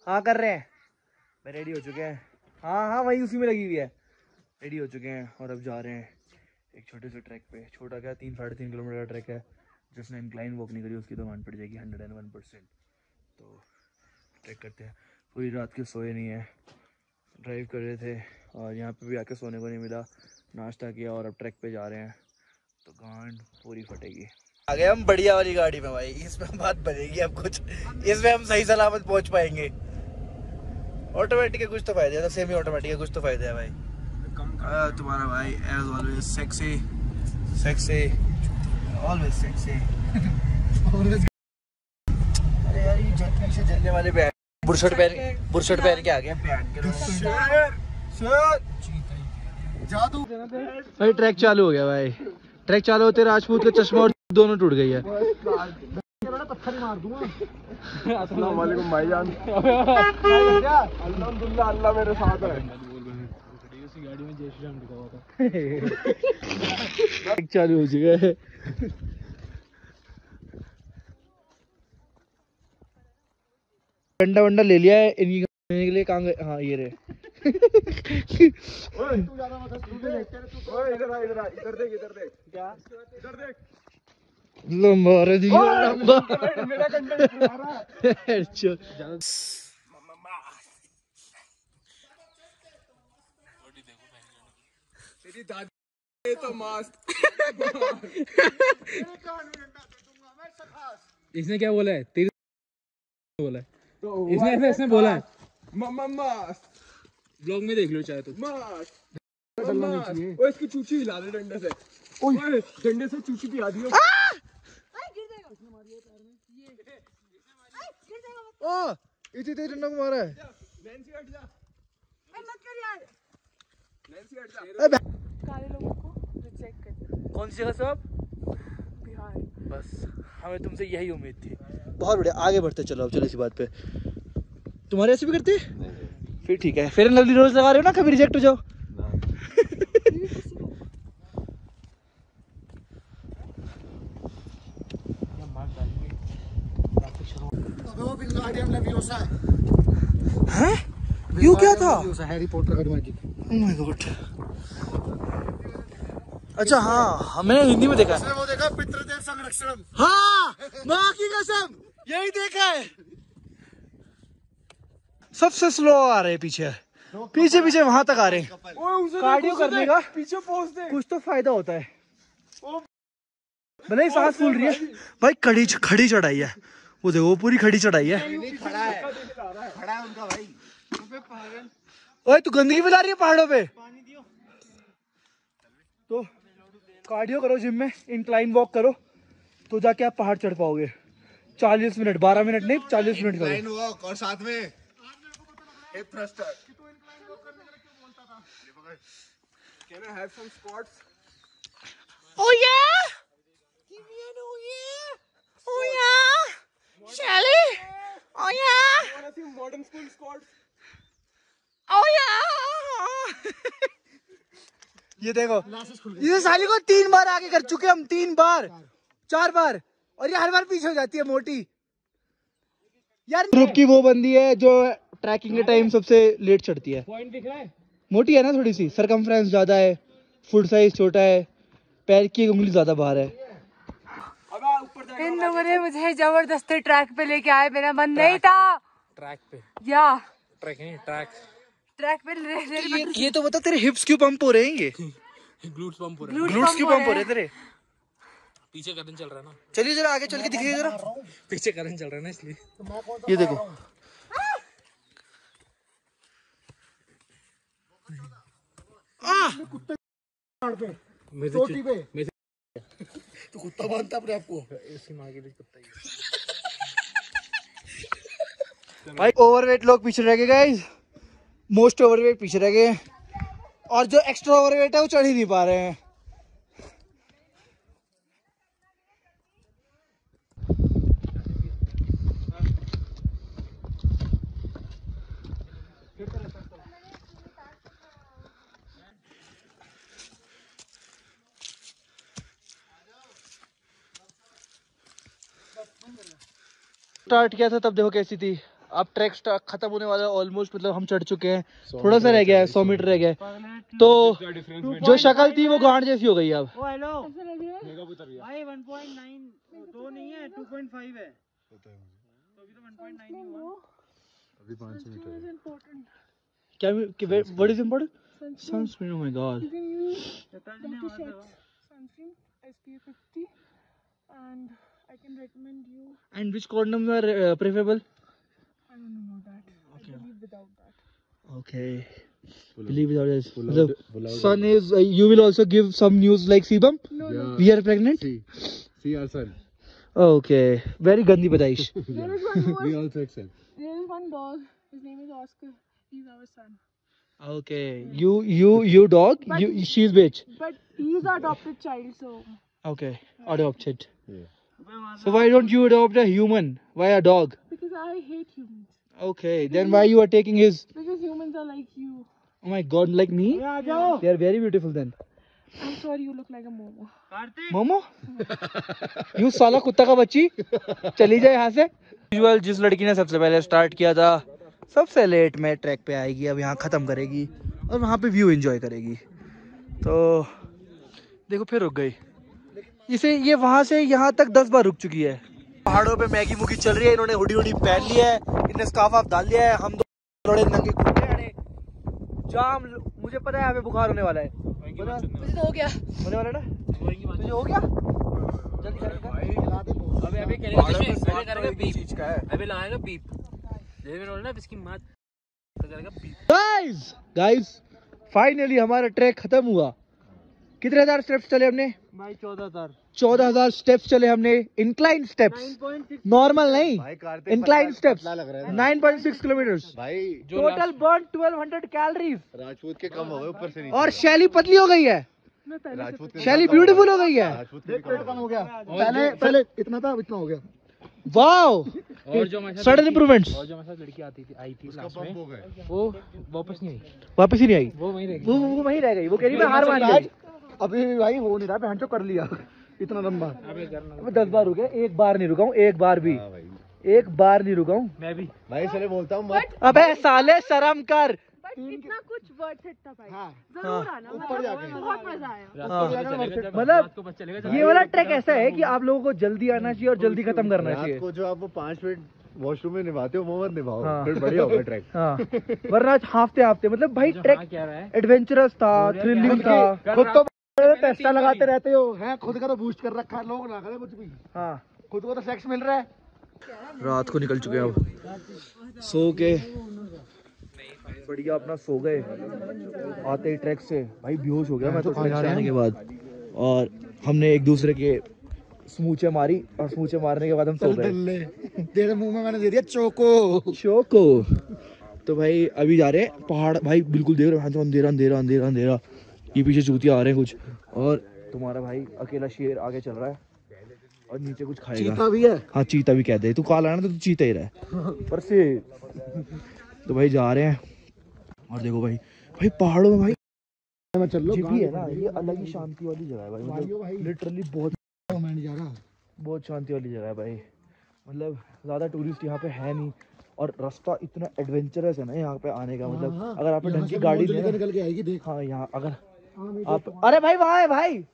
हाँ कर रहे हैं, मैं रेडी हो चुके हैं। हाँ हाँ वही उसी में लगी हुई है। रेडी हो चुके हैं और अब जा रहे हैं एक छोटे से ट्रैक पे। छोटा क्या 3-3.5 किलोमीटर का ट्रैक है। जिसने इंक्लाइन वॉक नहीं करी उसकी तो मान पड़ जाएगी 101%। तो ट्रैक करते हैं। पूरी रात के सोए नहीं है, ड्राइव कर रहे थे और यहाँ पे भी आके सोने को नहीं मिला। नाश्ता किया और अब ट्रैक पे जा रहे हैं तो गांड पूरी फटेगी। आ गए हम बढ़िया वाली गाड़ी में भाई, इसमें बात बनेगी अब कुछ, इसमें हम सही सलामत पहुंच पाएंगे। ऑटोमेटिक के कुछ तो फायदे हैं, सेमी ऑटोमेटिक के कुछ तो फायदे हैं भाई। तुम्हारा भाई as always sexy sexy always sexy. अरे यार ये पीछे जलने वाले बुरशट पहन के आ गए जादू भाई। ट्रैक चालू हो गया भाई, ट्रैक चालू होते राजपूत का चश्मा और दोनों टूट गई है। पत्थर मार दूंगा। अस्सलाम वालेकुम भाईजान। अल्हम्दुलिल्लाह अल्लाह मेरे साथ है। गाड़ी में जय श्री राम लिखा हुआ था। ट्रैक चालू हो चुका है। डंडा वंडा ले लिया है इनकी के लिए। कहाँ गए? हाँ ये रहे। ओए तू ज्यादा मत तू देख। ओए इधर आ इधर देख क्या इधर देख लंबा रे दी लंबा मेरा कंटेंट आ रहा है। तेरी दादी तो मस्त। इसने क्या बोला है? तेरी बोला है तो इसने बोला है मस्त। ब्लॉग में देख लो चाहे तो मस्त। ओए इसकी चूची हिला दे डंडे से। ओए डंडे से चूची पिया दियो। ओ इतनी तेज डंडा को मारा है। लेंसी हट जा। मत कर यार। लेंसी हट जा। काले लोगों को रिजेक्ट कर। कौन सी जगह से आप? बिहार। बस हमें तुमसे यही उम्मीद थी। बहुत बढ़िया, आगे बढ़ते चलो। अब चलो इसी बात पे। तुम्हारे ऐसे भी करते? फिर ठीक है। फेयर एंड लवली रोज लगा रहे हो ना, कभी रिजेक्ट हो जाओ। हैं? यू क्या था? हैरी पॉटर का मैजिक। Oh my god. अच्छा हाँ, हमने हिंदी में देखा है। वो देखा पितृदेव संरक्षण। हाँ माँ की कसम यही देखा है। सबसे स्लो आ रहे हैं पीछे पीछे वहां तक आ रहे हैं। कार्डियो करने का पीछे पहुंच दे, कुछ तो फायदा होता है। भले ही सांस फूल रही है भाई। खड़ी चढ़ाई है वो देखो, वो पूरी खड़ी चढ़ाई है। खड़ा है उनका भाई। ओए तू गंदगी फैला रही है पहाड़ों पे। तो कार्डियो करो जिम में, इंक्लाइन वॉक करो तो जाके आप पहाड़ चढ़ पाओगे। 40 मिनट, 12 मिनट नहीं 40 मिनट करो इंक्लाइन वॉक और साथ में hip thruster. Can I have some squats? Oh yeah! Give me an oh yeah! Oh yeah! Shelly! Oh yeah! You wanna see modern school squats? Oh yeah! ये देखो, ये साली को 3 बार आगे कर चुके हम, 3 बार 4 बार, और ये हर बार पीछे हो जाती है मोटी यार। ग्रुप की वो बंदी है जो ट्रैकिंग के टाइम सबसे लेट चढ़ती है। पॉइंट दिख रहा है? मोटी है ना थोड़ी सी, सरकमफ्रेंस ज्यादा है, फुट साइज छोटा है, पैर की उंगली ज्यादा बाहर है। इन लोगों ने मुझे जबरदस्ती ट्रैक पे लेके आए, मेरा मन नहीं था। ट्रैक पे या ट्रैक पे ये तो बता, तेरे हिप्स क्यों पंप हो रहे हैं? ये ग्लूट्स पंप हो रहे हैं। ग्लूट्स क्यों पंप हो रहे हैं तेरे? पीछे करंट चल रहा है ना। चलिए जरा आगे चल के दिखिए जरा। पीछे करंट चल रहा है ना इसलिए। ये देखो चोटी पे तो कुत्ता बांधता अपने आपको। इसकी माँ के लिए कुत्ता ही भाई। ओवरवेट लोग पीछे रह गए गाइस, मोस्ट ओवरवेट पीछे रह गए, और जो एक्स्ट्रा ओवरवेट है वो चढ़ ही नहीं पा रहे हैं। स्टार्ट किया था तब देखो कैसी थी, अब ट्रैक खत्म होने वाला है ऑलमोस्ट, मतलब हम चढ़ चुके हैं, थोड़ा सा रह गया है, 100 मीटर रह गया है, तो जो शक्ल थी वो गांड जैसी हो गई अब। हेलो भाई 1.9 तो नहीं है, 2.5 है, तो अभी तो 1.9 ही हुआ, अभी 500 मीटर है। क्या what is important? Sunscreen. Oh my god. SPF 50 and I can recommend you. And which condoms are preferable? I don't know that. Okay. I believe without that. Okay. Believe without this. Son is. You will also give some news like Sebum. No, Yeah. no. We are pregnant. See our son. Okay. Very gandi badaish. There is one more. We also accept. There is one dog. His name is Oscar. He's our son. Okay. You dog. But She's bitch. But he's the adopted child, so. Okay. Adopted. Yeah. So why don't you adopt a human? Why a dog? Because I hate humans. Okay. Then why you are taking his? Because humans are like you. Oh my God, like me? They are very beautiful then. I'm sorry, you look like a momo. Momo you साला कुत्ता का बच्ची, चली जाए यहाँ से। Usual जिस लड़की ने सबसे पहले स्टार्ट किया था सबसे लेट में ट्रैक पे आएगी, अब यहाँ ख़त्म करेगी और वहाँ पे व्यू एंजॉय करेगी। तो देखो फिर रुक गई, इसे ये वहाँ से यहाँ तक 10 बार रुक चुकी है। पहाड़ों पे मैगी मुगी चल रही है, इन्होंने हुडी हुडी पहन लिया है, इन्हें स्कार्फ आप डाल लिया है, हम थोड़े नंगे घूमते हैं जाम। मुझे पता है यहाँ पे बुखार होने वाला है, मुझे तो हो गया, होने वाला ना, तुझे हो गया? अभी करेगा बीप, अभी लगाएगा बीप, इसकी माँ करेगा बीप। गाइस फाइनली हमारा ट्रैक खत्म हुआ। कितने हजार स्टेप्स चले हमने भाई? 14,000 स्टेप्स चले हमने, इंक्लाइन स्टेप्स, नॉर्मल नहीं, इंक्लाइन स्टेप्स, 9.6 किलोमीटर्स भाई। Total burn 1200 calories. राजपूत के कम हो गए ऊपर से नीचे। और शैली पतली हो गई है, राजपूत शैली ब्यूटीफुल हो गई है। कम हो गया, पहले इतना था, इतना हो गया। वाओ, और जो हमारे सडन इंप्रूवमेंट्स। और जो हमारे साथ लड़की आई थी लास्ट में, वो वापस नहीं आई, वापस ही नहीं आई, वो वहीं रह गई, वो वहीं रह गई, वो कह रही मैं हार मान गई। अभी भाई हो नहीं रहा, भैंचो कर लिया इतना लंबा। अब 10 बार रुके, एक बार नहीं रुका हूँ, एक बार भी, एक बार नहीं रुका हूँ मैं भी भाई। चले बोलता हूँ मत। अबे साले शर्म कर। But इतना कुछ वर्थ इट था भाई। हाँ। जरूर आना, ऊपर जाके। बहुत मजा आया। मतलब ये वाला ट्रैक ऐसा है कि आप लोगों को जल्दी आना चाहिए और जल्दी खत्म करना चाहिए। आपको जो आप वो 5 मिनट वॉशरूम में निभाते हो वो मत निभाओ, हाँ। फिर बढ़िया होगा ट्रैक। हाँ, वरना हाफते मतलब भाई ट्रैक क्या रहा है, एडवेंचरस था, थ्रिलिंग था। खुद तो टेस्टा लगाते रहते हो, हैं खुद का तो बूस्ट कर रखा है, लोग ना करें कुछ भी। हाँ, खुद को तो सेक्स मिल रहा है। रात को निकल चुके हैं, अब सो के बढ़िया अपना सो गए। आते ही ट्रैक से भाई बेहोश हो गया मैं तो खाने आने के बाद, और हमने एक दूसरे के समूचे मारी, और समूचे मारने के बाद हम सो गए। तेरे मुंह में मैंने दे दिया चोको। तो भाई अभी जा रहे हैं पहाड़, भाई बिल्कुल देख रहे हो अंधेरा अंधेरा अंधेरा अंधेरा, ये पीछे चूतिया आ रहे हैं कुछ, और तुम्हारा भाई अकेला शेर आगे चल रहा है और नीचे कुछ खाएगा। चीता भी है। हाँ चीता भी कहते हैं, तू काला है ना तो तू चीता ही रहा है पर से। तो भाई जा रहे हैं, और देखो भाई पहाड़ों में भाई मैं चल लो भी है ना, ये अलग ही शांति वाली जगह है भाई, मतलब लिटरली बहुत शांति वाली जगह है भाई। मतलब ज्यादा टूरिस्ट यहाँ पे है नहीं, और रास्ता इतना एडवेंचरस है ना यहाँ पे आने का, मतलब अगर आप ढंग की गाड़ी निकल के आएगी देख। हाँ यहाँ अगर आप, अरे भाई वहाँ है भाई,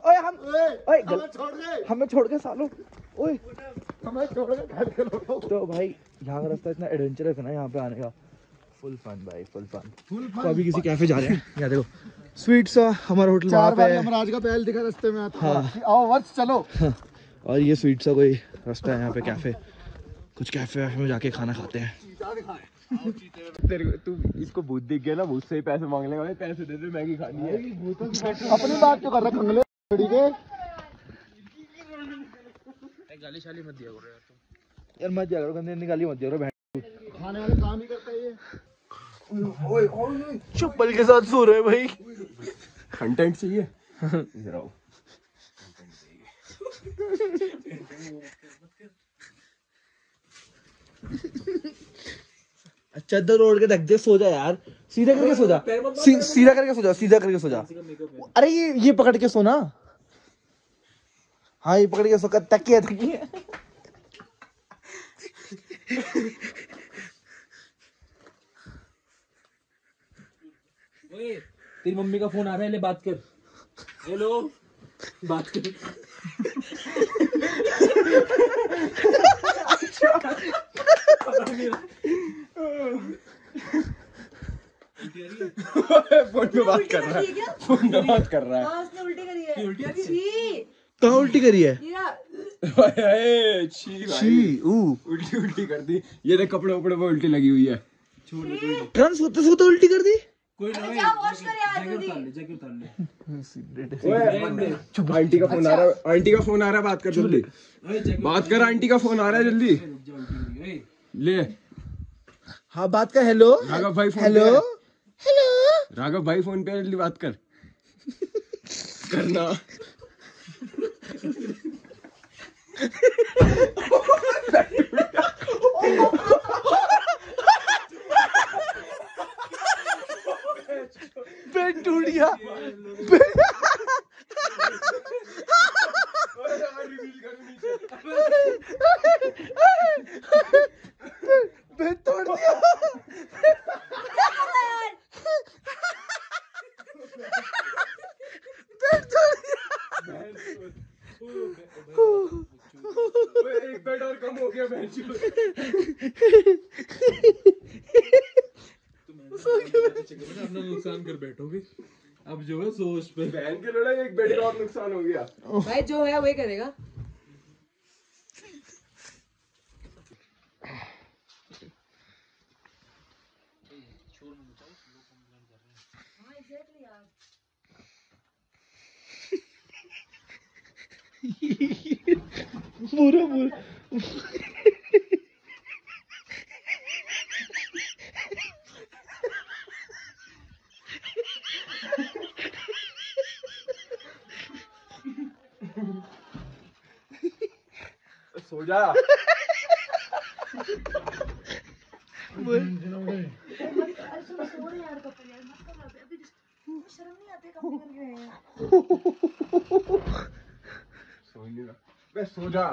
हमें छोड़ के सालों, ओए हमें छोड़ के। तो भाई यहाँ का रास्ता इतना एडवेंचरस है ना यहाँ पे आने का, फुल फन भाई, फुल फन। तो अभी किसी कैफे जा रहे हैं, यहाँ देखो स्वीट सा हमारा होटल वहाँ पे है। आज का पहल दिखा रास्ते में आता। हाँ। आओ वर्ष चलो। और ये स्वीट सा कोई रास्ता है यहाँ पे, कैफे, कुछ कैफे में जाके खाना खाते हैं। तेरे तू इसको भूत दिख गया ना, भूत से ही पैसे मांग लेगा, पैसे दे दे मैगी खानी है। अपनी बात तो कर रहा खंगले के। गाली शाली मत दिया करो यार तुम, यार मत दिया करो, गंदे गाली मत दिया करो, खाने वाले काम ही करता है ये। चप्पल के साथ सो रहे भाई। कंटेंट चाहिए इधर आओ। चद्दर ओढ़ के रख दे, सो जा यार, सीधा करके सो जा, सीधा करके सो जा, सीधा करके सो जा। अरे ये पकड़ के सोना, हाँ ये पकड़ के सो, तकिया ओए तेरी मम्मी का फोन आ रहा है, ले बात कर। हेलो, बात कर। फोन पे बात कर रहा है, फोन पे बात कर रहा है। उसने उल्टी करी है। उल्टी आ रही है? छी, कहाँ उल्टी करी है? हीरा, छी उल्टी उल्टी कर दी। ये देख कपड़े उपड़े पे उल्टी लगी हुई है। ट्रांस होते सोते उल्टी कर दी। कोई ना, जा वॉश कर यार जल्दी। जैकेट उतार ले। आंटी का फोन आ रहा है, आंटी का फोन आ रहा है, बात कर जल्दी। बात कर, आंटी का फोन आ रहा है, जल्दी ले। हाँ बात कर। हेलो राघव भाई फोन हेलो पे है। हेलो। राघव भाई फोन पे है, जल्दी बात कर। करना। बेड टूट गया। बेड तोड़ दिया। एक बेड और कम हो गया बेंच। अपना नुकसान कर बैठोगे अब जो है सो उस पे। बहन के लड़ा, एक बेड का और नुकसान हो गया। भाई जो है वही करेगा। पूरा पूरा सो जा। शर्म नहीं आती कपड़े करके रहे हैं। सो नहीं रहा, बे सो जा।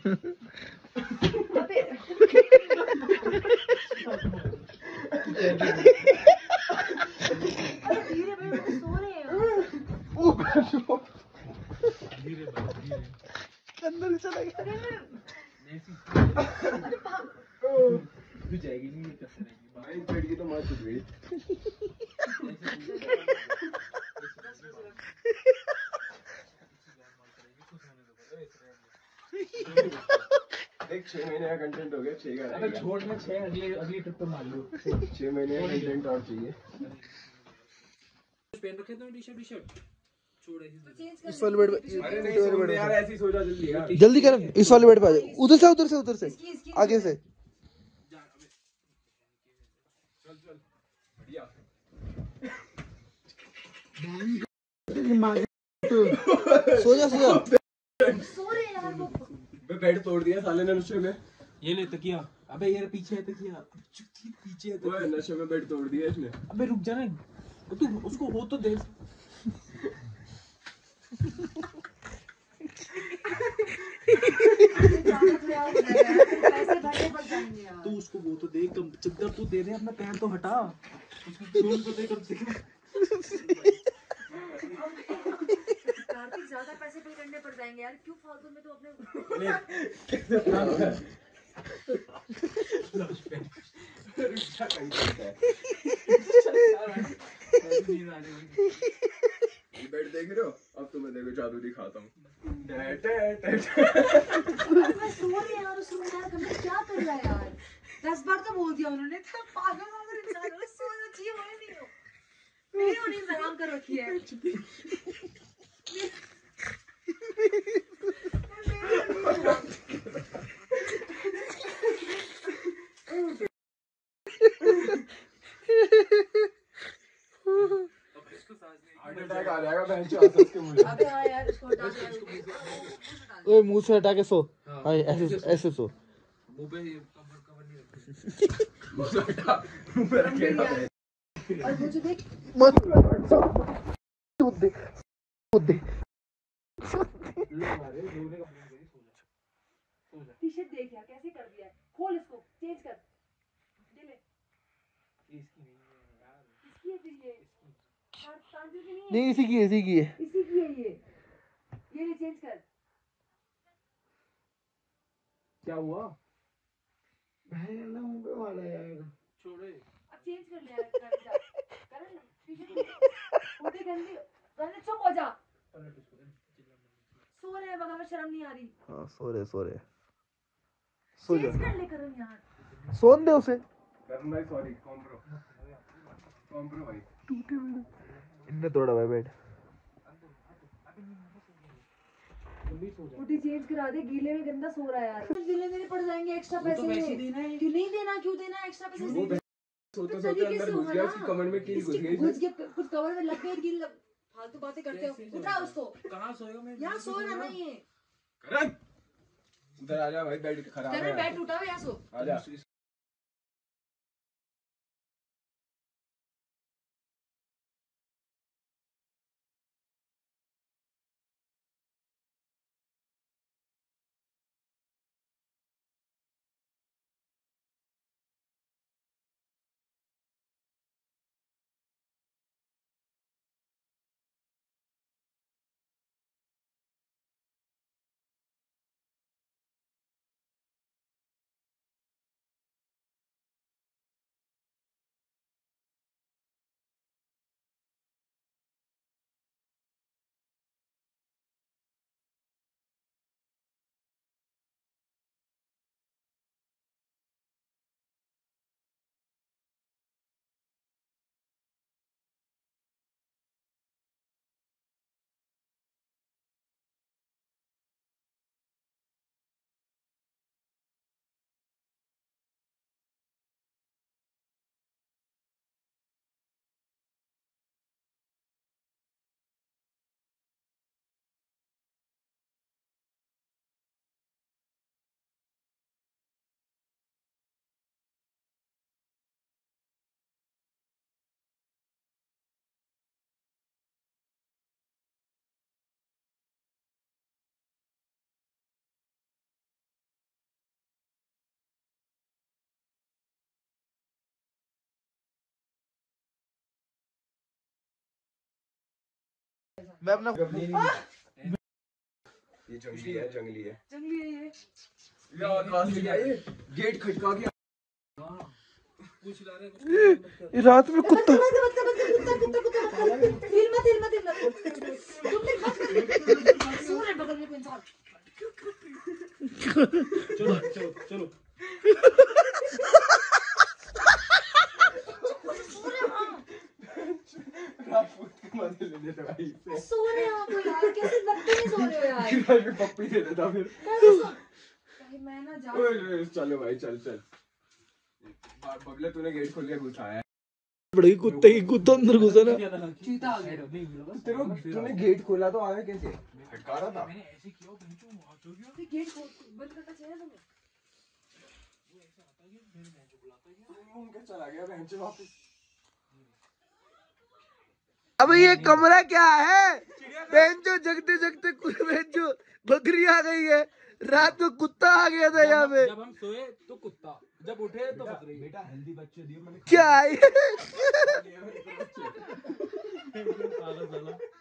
धीरे भाई सो रहे हैं। अंदर चला गया। तू जाएगी नहीं, ये करते रहेंगे। भाई बेड की तो मौत हो गई। देख 6 महीने का कंटेंट हो गया, 6 का अबे छोड़ ना, 6 अगली ट्रिप पे मार लो। 6 महीने का कंटेंट और चाहिए। पहन रखे तो टी-शर्ट छोड़ ऐसी। इस वाले बेड पे। अरे नहीं सोने यार, ऐसी सो जा जल्दी यार। जल्दी कर, इस वाले बेड पे आ जा। उधर से उधर से उधर से आगे से। चल चल बढ़िया। सो जा सो जा। सो रहे हैं यार वो। बे बेड तोड़ दिया साले ने नशे में। ये ले तकिया। अबे यार पीछे है तकिया, पीछे है ओए नशे में बेड तोड़ दिया इसने। अबे रुक जा ना, तू उसको हो तो दे। पैसे भरने पड़ जाएंगे यार। तू उसको वो तो दे, कम चद्दर तू दे रहे, अपना पैर तो हटा। उसको खून को दे कम से कम। कार्तिक ज्यादा पैसे पे करने पड़ जाएंगे यार, क्यों फालतू में तो अपने। बेड देख रहे हो? अब तुम्हें देखो जादू दिखाता हूँ। मैं सो रही यार, उस रूम यार कमरे क्या कर रहा है यार। 10 बार तो बोल दिया उन्होंने, तो पागल वागल इंसान हो, सोना चाहिए हो नहीं हो। मेरी उन्हें इंतजाम कर रखी है। हार्ट अटैक आ जाएगा बहन चो आसपास के मुझे। अबे हाँ यार, इसको हटा दे। ओए मुंह से हटा के सो। हाँ ऐसे ऐसे सो। मुंह पे कवर नहीं रखते। मुझे हटा, मुंह पे रखेगा बहन। और मुझे देख, मत कूद दे कूद दे। टी-शर्ट देख यार कैसे कर दिया है। खोल इसको, चेंज कर। दे ले। इसकी नहीं है यार। इसकी है फिर ये। तांजू की नहीं है, नहीं इसी की है, इसी की है। इसी की है ये ले चेंज कर। क्या हुआ? छोड़े अब चेंज कर ले यार, कर जा कर उल्टे गंदी गंदे, चुप हो जा। सो रहे हैं बगैर शर्म नहीं आ रही। हाँ सो रहे सो जा। चेंज कर ले करण यार, सोन दे उसे। करण भाई सॉरी, कॉम्प्रो भाई। इनने तोड़ा भाई बेड। उठी चेंज करा दे, गीले में गंदा सो रहा है यार। गीले मेरे पड़ जाएंगे एक्स्ट्रा पैसे। क्यों नहीं देना, क्यों देना एक्स्ट्रा पैसे? सोते सोते अंदर घुस गया, उसकी कमर में कील घुस गई। घुस गया, कुछ कवर में लग गई कील। फालतू बातें करते हो, उठा उसको। कहाँ सोएगा? मैं यहाँ सोना नहीं है। करण इधर आ जा भाई, बेड खराब है। करण बेड टूटा हुआ है, यहाँ सो। आ जा। मैं अपना ये जंगली है, जंगली है। जंगली है ये। यार कहां से गया ये? गेट खटका गया। रात में कुत्ता। बगल में कोई इंसान। चलो चलो चलो। मजे ले लेते भाई से। सो रहे हैं आप यार, कैसे लगते नहीं सो रहे हो यार? भाई मैं पप्पी दे देता फिर। भाई मैं ना जा। ओए चलो भाई, चल चल। बबले तूने गेट खोल के घुसाया है। बड़ी कुत्ते की कुत्ता अंदर घुसा ना। चीता आ गया। तेरे तूने गेट खोला तो आया कैसे? खटका रहा था। मैंने ऐसे किया, गेट बंद करना चाहिए तुम्हें। उनके चला गया बहन से वापस। अब ये कमरा क्या है? बेंचो जगते जगते बेंचो बकरी आ गई है। रात में कुत्ता आ गया था यहाँ पे। जब हम सोए तो कुत्ता, जब उठे तो बकरी। बेटा हेल्दी बच्चे दियो मैंने। क्या है? साला साला